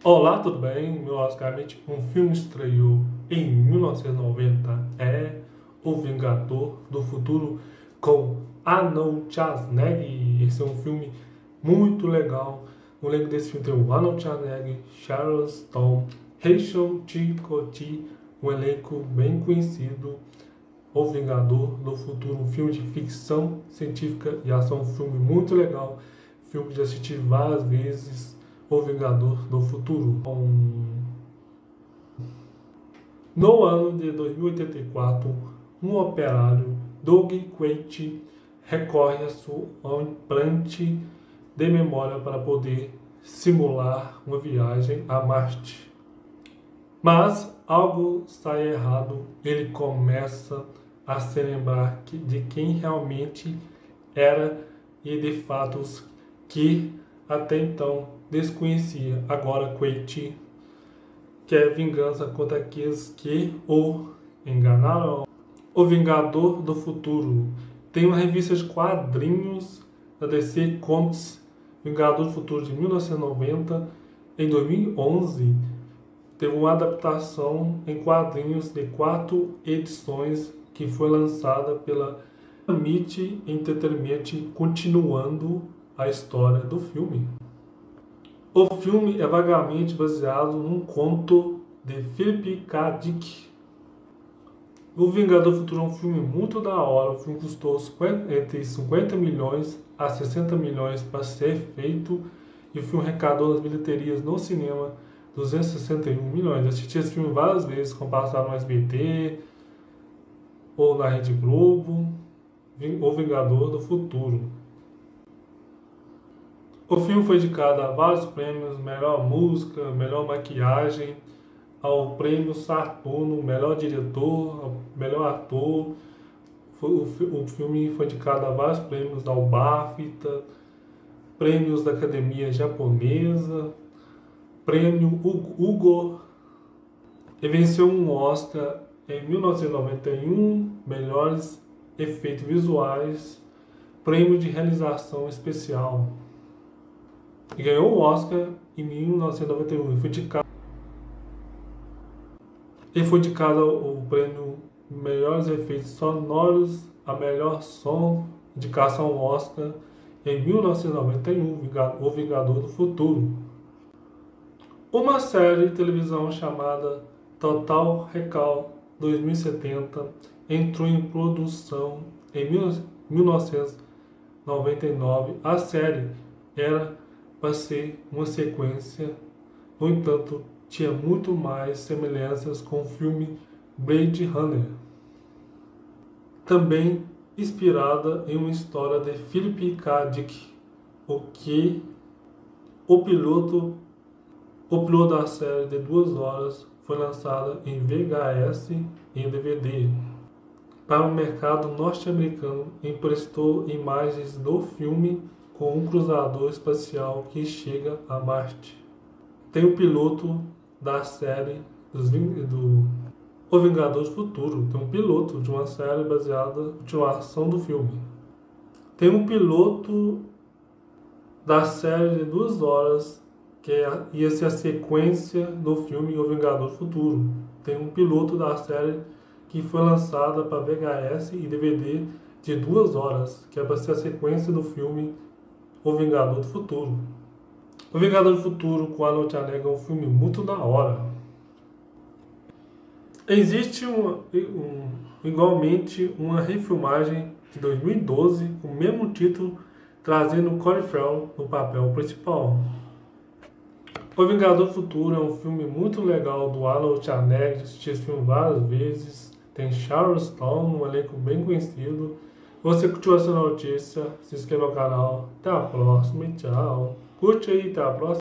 Olá, tudo bem? Basicamente, um filme estreou em 1990, é O Vingador do Futuro, com Arnold Schwarzenegger. Esse é um filme muito legal. O elenco desse filme tem o Arnold Schwarzenegger, Sharon Stone, Rachel Ticotti, um elenco bem conhecido. O Vingador do Futuro, um filme de ficção científica e ação, um filme muito legal, filme que já assisti várias vezes. O Vingador do Futuro. No ano de 2084, um operário, Doug Quaid, recorre a seu implante de memória para poder simular uma viagem a Marte. Mas algo sai errado, ele começa a se lembrar de quem realmente era e de fatos que até então desconhecia. Agora Quaid quer vingança contra aqueles que o enganaram. O Vingador do Futuro tem uma revista de quadrinhos da DC Comics, Vingador do Futuro de 1990. Em 2011 teve uma adaptação em quadrinhos de 4 edições que foi lançada pela MIT Entertainment, continuando a história do filme. O filme é vagamente baseado num conto de Philip K. Dick. O Vingador do Futuro é um filme muito da hora. O filme custou entre 50 milhões a 60 milhões para ser feito, e o filme arrecadou nas bilheterias no cinema 261 milhões. Eu assisti esse filme várias vezes, como passava no SBT ou na Rede Globo. O Vingador do Futuro. O filme foi indicado a vários prêmios: melhor música, melhor maquiagem, ao prêmio Saturno, melhor diretor, melhor ator. O filme foi indicado a vários prêmios ao BAFTA, prêmios da Academia Japonesa, prêmio Hugo, e venceu um Oscar em 1991, melhores efeitos visuais, prêmio de realização especial. E ganhou o Oscar em 1991. Ele foi indicado ao prêmio Melhores Efeitos Sonoros, a melhor som, indicação ao Oscar em 1991, O Vingador do Futuro. Uma série de televisão chamada Total Recall 2070 entrou em produção em 1999. A série era para ser uma sequência, no entanto, tinha muito mais semelhanças com o filme Blade Runner, também inspirada em uma história de Philip K. Dick. O piloto da série de 2 horas foi lançado em VHS e em DVD para o mercado norte-americano. Emprestou imagens do filme com um cruzador espacial que chega a Marte. Tem o piloto da série O Vingador do Futuro. Tem um piloto de uma série baseada na continuação do filme. Tem um piloto da série de 2 horas que ia ser a sequência do filme O Vingador do Futuro. Tem um piloto da série que foi lançada para VHS e DVD de 2 horas, que é para ser a sequência do filme O Vingador do Futuro. O Vingador do Futuro com Arnold Schwarzenegger é um filme muito da hora. Existe igualmente uma refilmagem de 2012 com o mesmo título, trazendo Colin Farrell no papel principal. O Vingador do Futuro é um filme muito legal do Arnold Schwarzenegger. Assisti esse filme várias vezes. Tem Sharon Stone, um elenco bem conhecido. Você curtiu essa notícia? Se inscreva no canal. Até a próxima e tchau. Curte aí, até a próxima.